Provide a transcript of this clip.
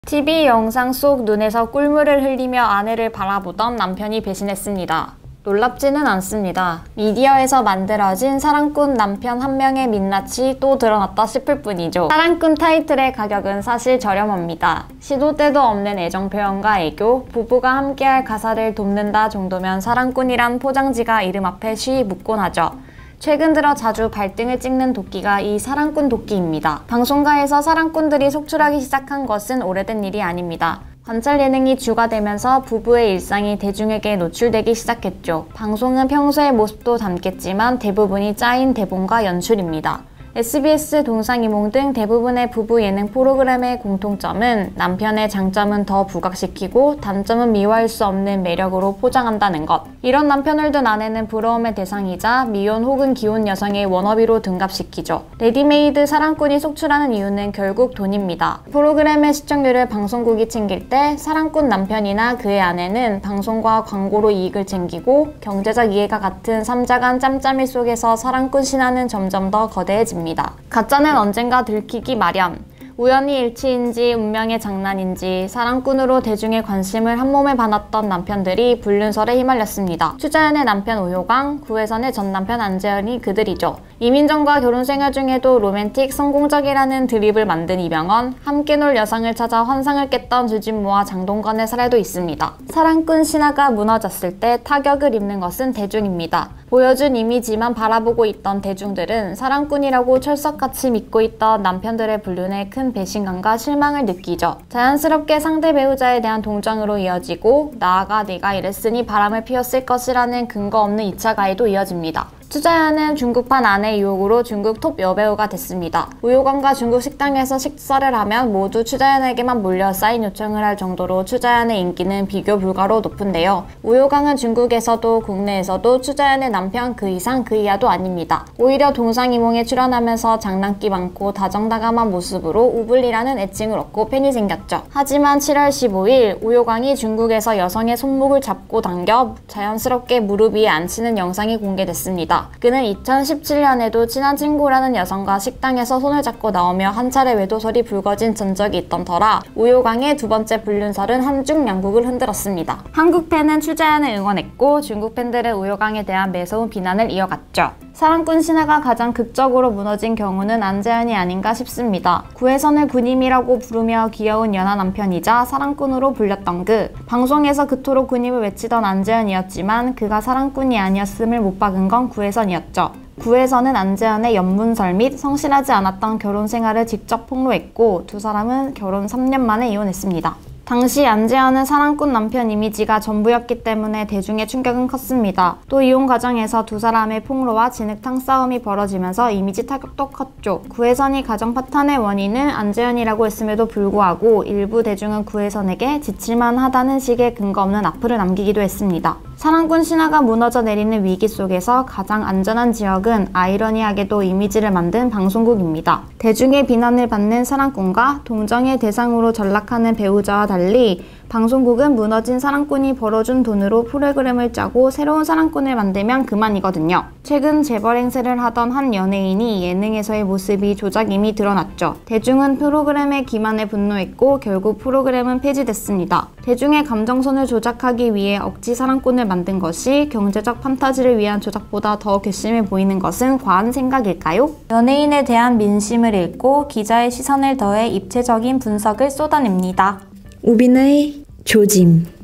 TV 영상 속 눈에서 꿀물을 흘리며 아내를 바라보던 남편이 배신했습니다. 놀랍지는 않습니다. 미디어에서 만들어진 사랑꾼 남편 한 명의 민낯이 또 드러났다 싶을 뿐이죠. 사랑꾼 타이틀의 가격은 사실 저렴합니다. 시도 때도 없는 애정 표현과 애교, 부부가 함께할 가사를 돕는다 정도면 사랑꾼이란 포장지가 이름 앞에 쉬이 묻곤 하죠. 최근 들어 자주 발등을 찍는 도끼가 이 사랑꾼 도끼입니다. 방송가에서 사랑꾼들이 속출하기 시작한 것은 오래된 일이 아닙니다. 관찰 예능이 주가 되면서 부부의 일상이 대중에게 노출되기 시작했죠. 방송은 평소의 모습도 담겠지만 대부분이 짜인 대본과 연출입니다. SBS, 동상이몽 등 대부분의 부부 예능 프로그램의 공통점은 남편의 장점은 더 부각시키고 단점은 미워할 수 없는 매력으로 포장한다는 것. 이런 남편을 둔 아내는 부러움의 대상이자 미혼 혹은 기혼 여성의 워너비로 등갑시키죠. 레디메이드 사랑꾼이 속출하는 이유는 결국 돈입니다. 프로그램의 시청률을 방송국이 챙길 때 사랑꾼 남편이나 그의 아내는 방송과 광고로 이익을 챙기고 경제적 이해가 같은 삼자간 짬짬이 속에서 사랑꾼 신화는 점점 더 거대해집니다. 가짜는 언젠가 들키기 마련. 우연히 일치인지 운명의 장난인지 사랑꾼으로 대중의 관심을 한몸에 받았던 남편들이 불륜설에 휘말렸습니다. 추자연의 남편 우효광, 구혜선의 전 남편 안재현이 그들이죠. 이민정과 결혼 생활 중에도 로맨틱, 성공적이라는 드립을 만든 이병헌, 함께 놀 여성을 찾아 환상을 깼던 주진모와 장동건의 사례도 있습니다. 사랑꾼 신화가 무너졌을 때 타격을 입는 것은 대중입니다. 보여준 이미지만 바라보고 있던 대중들은 사랑꾼이라고 철석같이 믿고 있던 남편들의 불륜에 큰 배신감과 실망을 느끼죠. 자연스럽게 상대 배우자에 대한 동정으로 이어지고 나아가 내가 이랬으니 바람을 피웠을 것이라는 근거 없는 2차 가해도 이어집니다. 추자연은 중국판 아내 유혹으로 중국 톱 여배우가 됐습니다. 우효광과 중국 식당에서 식사를 하면 모두 추자연에게만 몰려 사인 요청을 할 정도로 추자연의 인기는 비교 불가로 높은데요. 우효광은 중국에서도 국내에서도 추자연의 남편 그 이상 그 이하도 아닙니다. 오히려 동상이몽에 출연하면서 장난기 많고 다정다감한 모습으로 우블리라는 애칭을 얻고 팬이 생겼죠. 하지만 7월 15일 우효광이 중국에서 여성의 손목을 잡고 당겨 자연스럽게 무릎 위에 앉히는 영상이 공개됐습니다. 그는 2017년에도 친한 친구라는 여성과 식당에서 손을 잡고 나오며 한 차례 외도설이 불거진 전적이 있던 터라 우효광의 두 번째 불륜설은 한중 양국을 흔들었습니다. 한국 팬은 추자연을 응원했고 중국 팬들은 우효광에 대한 매서운 비난을 이어갔죠. 사랑꾼 신화가 가장 극적으로 무너진 경우는 안재현이 아닌가 싶습니다. 구혜선을 군임이라고 부르며 귀여운 연하 남편이자 사랑꾼으로 불렸던 그. 방송에서 그토록 군임을 외치던 안재현이었지만 그가 사랑꾼이 아니었음을 못 박은 건 구혜선이었죠. 구혜선은 안재현의 연문설 및 성실하지 않았던 결혼 생활을 직접 폭로했고 두 사람은 결혼 3년 만에 이혼했습니다. 당시 안재현은 사랑꾼 남편 이미지가 전부였기 때문에 대중의 충격은 컸습니다. 또 이혼 과정에서 두 사람의 폭로와 진흙탕 싸움이 벌어지면서 이미지 타격도 컸죠. 구혜선이 가정 파탄의 원인은 안재현이라고 했음에도 불구하고 일부 대중은 구혜선에게 지칠만 하다는 식의 근거 없는 악플을 남기기도 했습니다. 사랑꾼 신화가 무너져 내리는 위기 속에서 가장 안전한 지역은 아이러니하게도 이미지를 만든 방송국입니다. 대중의 비난을 받는 사랑꾼과 동정의 대상으로 전락하는 배우자와 달리 방송국은 무너진 사랑꾼이 벌어준 돈으로 프로그램을 짜고 새로운 사랑꾼을 만들면 그만이거든요. 최근 재벌 행세를 하던 한 연예인이 예능에서의 모습이 조작임이 드러났죠. 대중은 프로그램의 기만에 분노했고 결국 프로그램은 폐지됐습니다. 대중의 감정선을 조작하기 위해 억지 사랑꾼을 만든 것이 경제적 판타지를 위한 조작보다 더 괘씸해 보이는 것은 과한 생각일까요? 연예인에 대한 민심을 읽고 기자의 시선을 더해 입체적인 분석을 쏟아냅니다. 우빈의 조짐.